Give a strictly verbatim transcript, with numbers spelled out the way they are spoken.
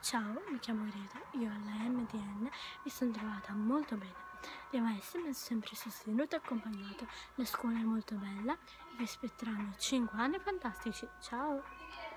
Ciao, mi chiamo Greta, io alla M D N mi sono trovata molto bene. Le maestre mi hanno sempre sostenuto e accompagnato. La scuola è molto bella e vi aspetteranno cinque anni fantastici. Ciao!